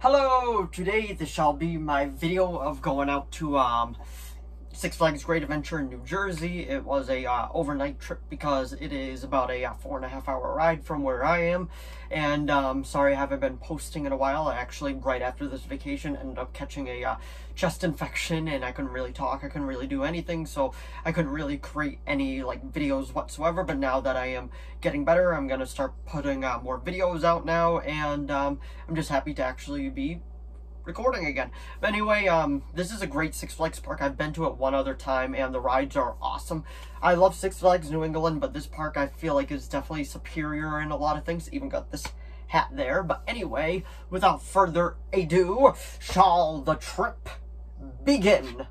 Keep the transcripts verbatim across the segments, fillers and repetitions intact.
Hello! Today this shall be my video of going out to um, Six Flags Great Adventure in New Jersey. It was a uh, overnight trip because it is about a uh, four and a half hour ride from where I am. And um, sorry I haven't been posting in a while. I actually, right after this vacation, ended up catching a uh, chest infection and I couldn't really talk. I couldn't really do anything, so I couldn't really create any like videos whatsoever. But now that I am getting better, I'm gonna start putting uh, more videos out now, and um, I'm just happy to actually be recording again. But anyway, um, this is a great Six Flags park. I've been to it one other time and the rides are awesome. I love Six Flags New England, but this park I feel like is definitely superior in a lot of things. Even got this hat there. But anyway, without further ado, shall the trip begin?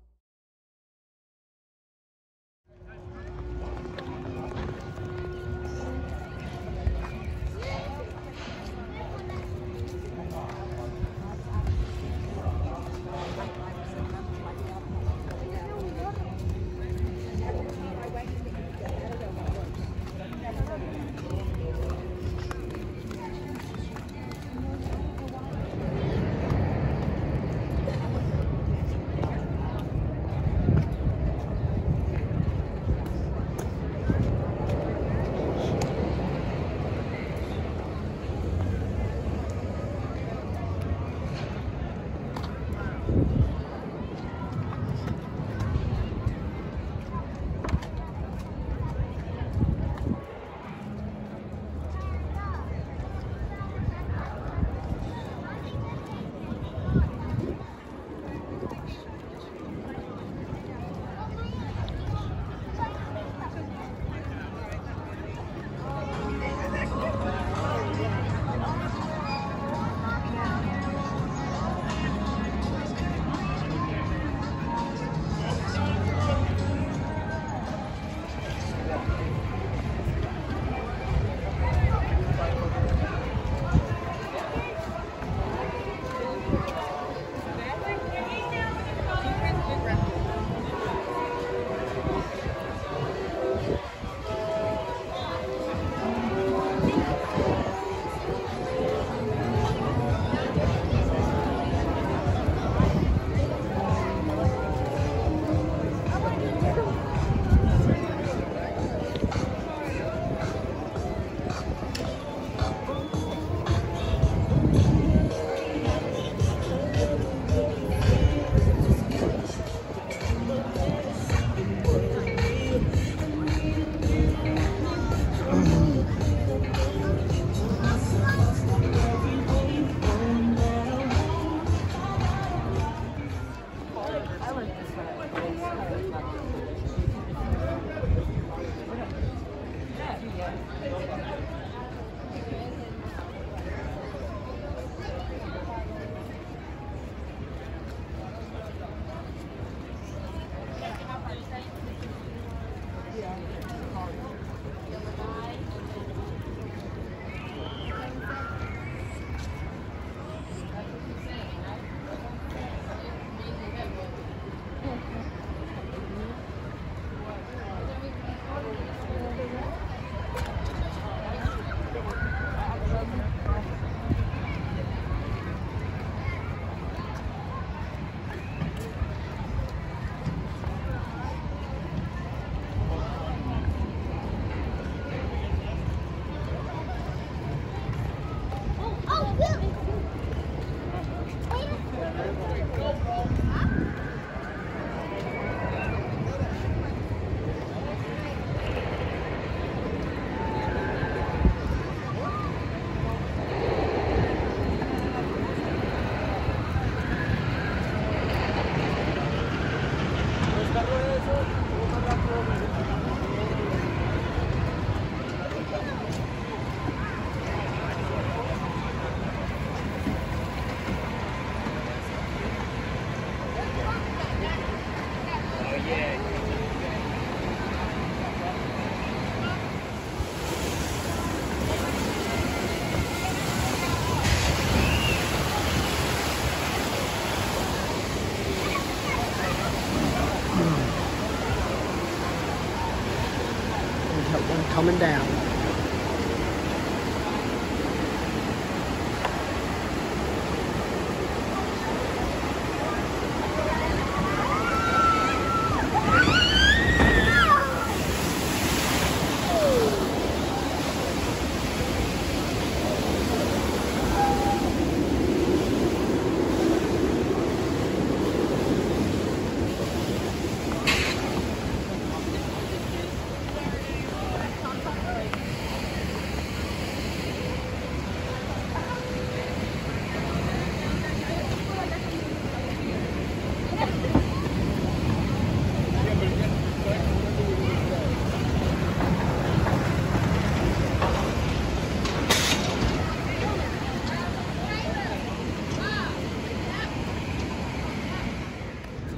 Coming down.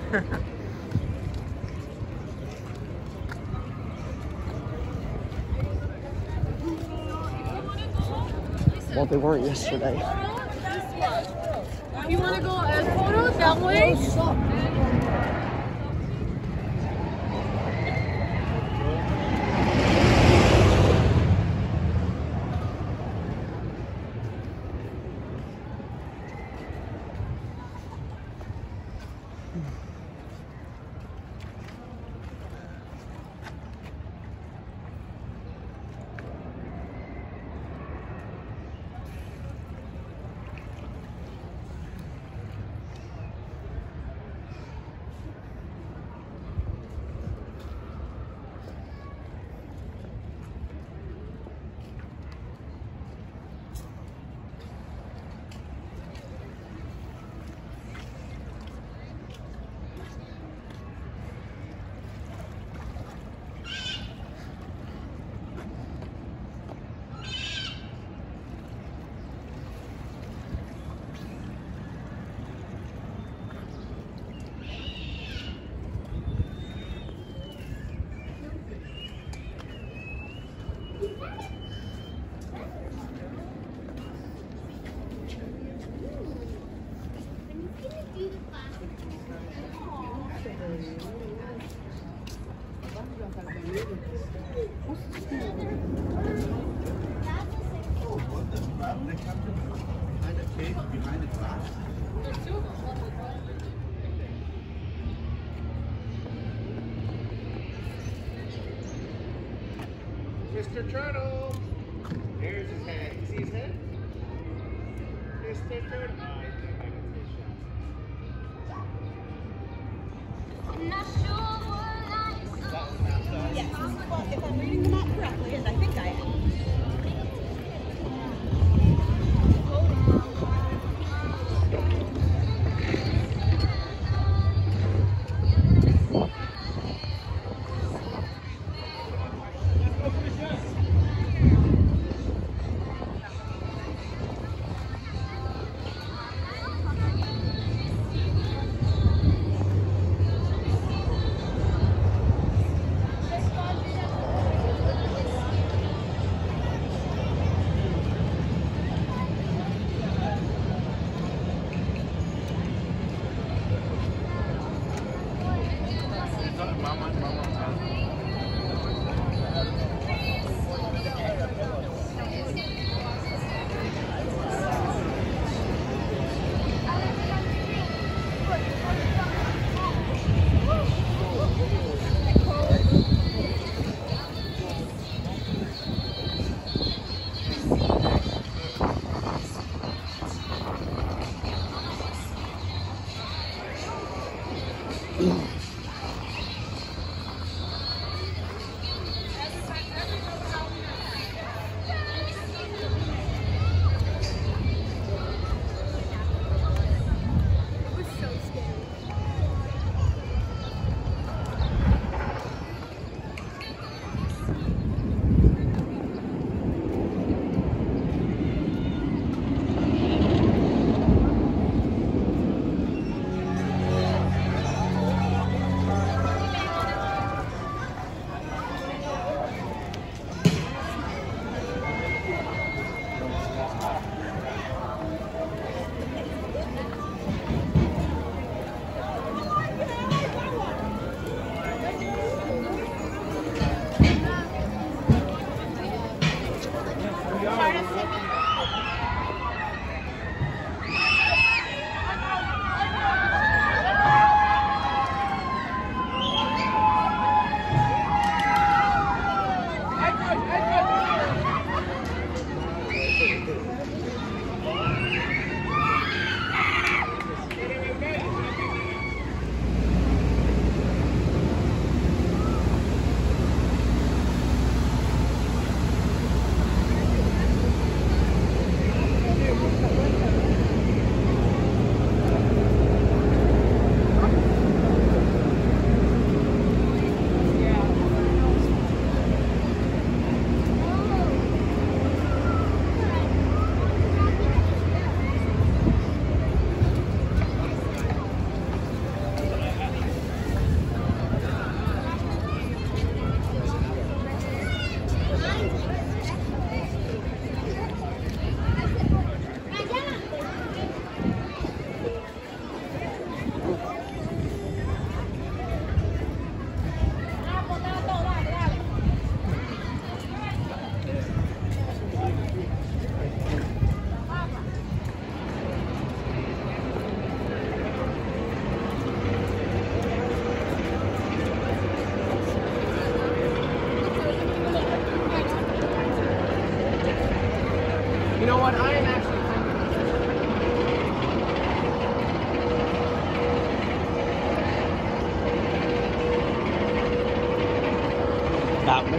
Well, they weren't yesterday. You want to go as photos that way? Mister Turtle! There's his head. You see his head? Mister Turtle. Oh, he's got back into his shot. Yes, well, if I'm reading them out correctly, as I think I am.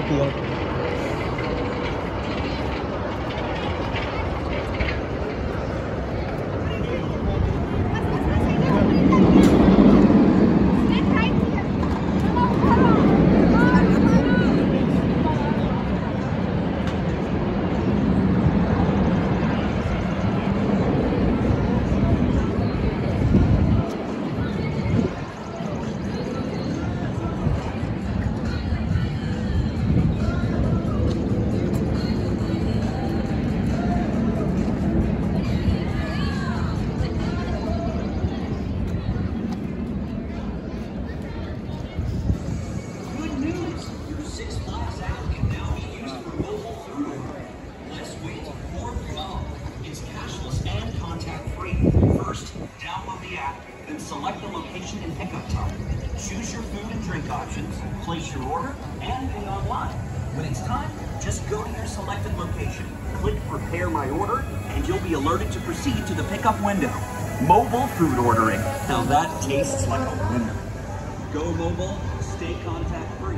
Tokyo. Select the location and pickup time. Choose your food and drink options, place your order, and pay online. When it's time, just go to your selected location, click Prepare My Order, and you'll be alerted to proceed to the pickup window. Mobile food ordering. Now that tastes like a winner. Go mobile, stay contact free.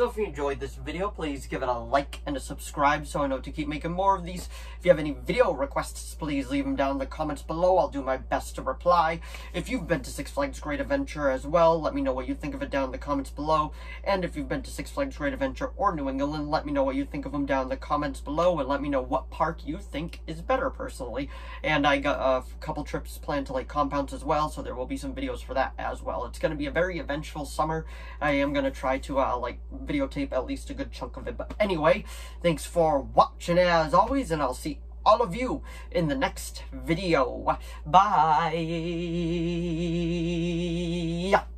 So if you enjoyed this video, please give it a like and a subscribe so I know to keep making more of these. If you have any video requests, please leave them down in the comments below. I'll do my best to reply. If you've been to Six Flags Great Adventure as well, let me know what you think of it down in the comments below. And if you've been to Six Flags Great Adventure or New England, let me know what you think of them down in the comments below, and let me know what park you think is better personally. And I got a couple trips planned to Lake Compounce as well, so there will be some videos for that as well. It's going to be a very eventful summer. I am going to try to uh, like videotape at least a good chunk of it. But anyway, thanks for watching as always, and I'll see all of you in the next video. Bye.